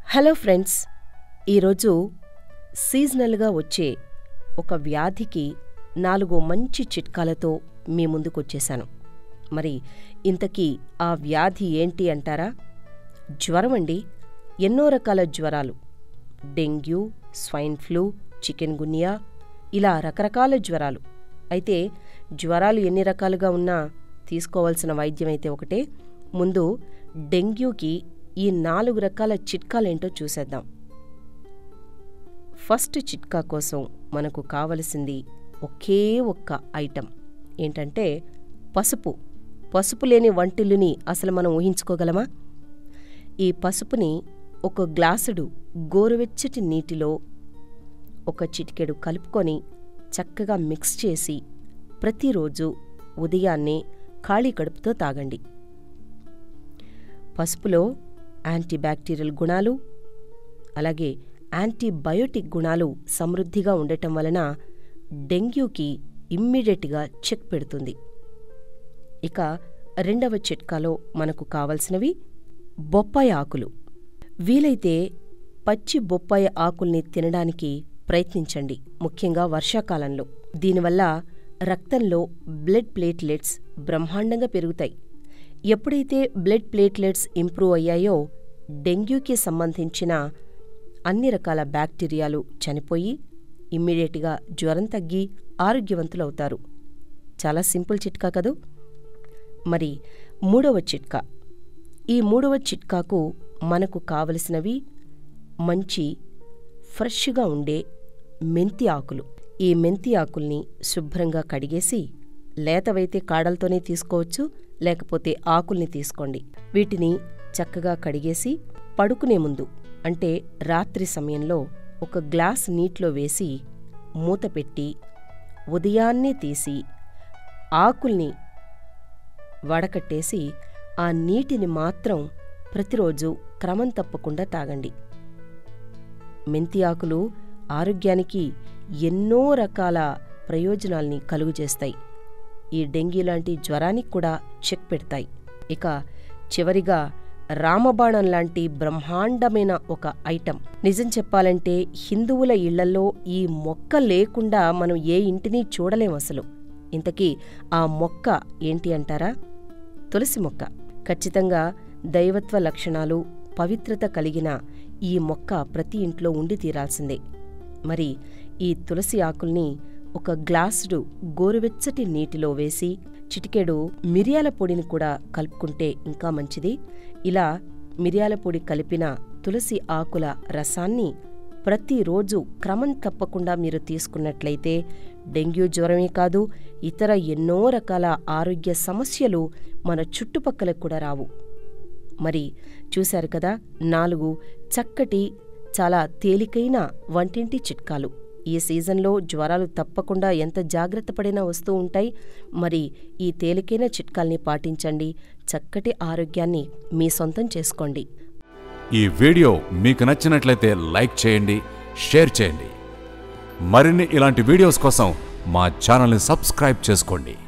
Hello friends, ఈరోజు సీజనల్గా వచ్చే ఒక వ్యాధికి 4 మంచి చిట్కాలతో మీ ముందుకొచ్చేశాను. మరి ఇంతకీ ఆ వ్యాధి ఏంటి అంటారా? జ్వరం అండి. ఎన్నో రకాల జ్వరాలు, dengue, swine flu, chikungunya, ఇలా రకరకాల జ్వరాలు. అయితే జ్వరాలు ఎన్ని రకాలుగా ఉన్నా తీసుకోవాల్సిన వైద్యమైతే ఒకటే. ముందు డెంగ్యూకి ఈ 4 రకాల చిట్కాలేంటో చూసేద్దాం. ఫస్ట్ చిట్కా కోసం మనకు కావలసింది ఒకే ఒక్క ఐటెం ఏంటంటే పసుపు. పసుపు లేని వంటిల్లుని అసలు మనం ఊహించుకోగలమా? ఈ పసుపుని ఒక గ్లాసుడు గోరువెచ్చటి నీటిలో ఒక చిటికెడు కలుపుకొని చక్కగా మిక్స్ చేసి ప్రతిరోజు ఉదయాన్నే ఖాళీ కడుపుతో తాగండి. పసుపులో యాంటీబ్యాక్టీరియల్ గుణాలు, అలాగే యాంటీబయోటిక్ గుణాలు సమృద్ధిగా ఉండటం వలన డెంగ్యూకి ఇమ్మీడియట్గా చెక్ పెడుతుంది. ఇక రెండవ చిట్కాలో మనకు కావలసినవి బొప్పాయి ఆకులు. వీలైతే పచ్చి బొప్పాయి ఆకుల్ని తినడానికి ప్రయత్నించండి, ముఖ్యంగా వర్షాకాలంలో. దీనివల్ల రక్తంలో బ్లడ్ ప్లేట్లెట్స్ బ్రహ్మాండంగా పెరుగుతాయి. ఎప్పుడైతే బ్లడ్ ప్లేట్లెట్స్ ఇంప్రూవ్ అయ్యాయో డెంగ్యూకి సంబంధించిన అన్ని రకాల బ్యాక్టీరియాలు చనిపోయి ఇమ్మీడియట్గా జ్వరం తగ్గి ఆరోగ్యవంతులవుతారు. చాలా సింపుల్ చిట్కా కదూ. మరి మూడవ చిట్కా. ఈ మూడవ చిట్కాకు మనకు కావలసినవి మంచి ఫ్రెష్గా ఉండే మెంతి ఆకులు. ఈ మెంతి ఆకుల్ని శుభ్రంగా కడిగేసి, లేతవైతే కాడలతోనే తీసుకోవచ్చు, లేకపోతే ఆకుల్ని తీసుకోండి. వీటిని చక్కగా కడిగేసి పడుకునే ముందు, అంటే రాత్రి సమయంలో ఒక గ్లాస్ నీటిలో వేసి మూత పెట్టి ఉదయాన్నే తీసి ఆకుల్ని వడకట్టేసి ఆ నీటిని మాత్రం ప్రతిరోజు క్రమం తప్పకుండా తాగండి. మెంతి ఆకులు ఆరోగ్యానికి ఎన్నో రకాల ప్రయోజనాల్ని కలుగజేస్తాయి. ఈ డెంగ్యూ లాంటి జ్వరానికి కూడా చెక్ పెడతాయి. ఇక చివరిగా రామబాణం లాంటి బ్రహ్మాండమైన ఒక ఐటెం. నిజం చెప్పాలంటే హిందువుల ఇళ్లలో ఈ మొక్క లేకుండా మనం ఏ ఇంటిని చూడలేం అసలు. ఇంతకీ ఆ మొక్క ఏంటి అంటారా? తులసి మొక్క. ఖచ్చితంగా దైవత్వ లక్షణాలు, పవిత్రత కలిగిన ఈ మొక్క ప్రతి ఇంట్లో ఉండి తీరాల్సిందే. మరి ఈ తులసి ఆకుల్ని ఒక గ్లాసుడు గోరువెచ్చటి నీటిలో వేసి చిటికెడు మిరియాల పొడిని కూడా కలుపుకుంటే ఇంకా మంచిది. ఇలా మిరియాల పొడి కలిపిన తులసి ఆకుల రసాన్ని ప్రతిరోజు క్రమం తప్పకుండా మీరు తీసుకున్నట్లయితే డెంగ్యూ జ్వరమే కాదు, ఇతర ఎన్నో రకాల ఆరోగ్య సమస్యలు మన చుట్టుపక్కలకు కూడా రావు. మరి చూశారు కదా, 4 చక్కటి, చాలా తేలికైన వంటింటి చిట్కాలు. ఈ సీజన్లో జ్వరాలు తప్పకుండా ఎంత జాగ్రత్త పడినా వస్తూ ఉంటాయి. మరి ఈ తేలికైన చిట్కాల్ని పాటించండి, చక్కటి ఆరోగ్యాన్ని మీ సొంతం చేసుకోండి. ఈ వీడియో మీకు నచ్చినట్లయితే లైక్ చేయండి, షేర్ చేయండి. మరిన్ని ఇలాంటి వీడియోస్ కోసం మా ఛానల్ని సబ్స్క్రైబ్ చేసుకోండి.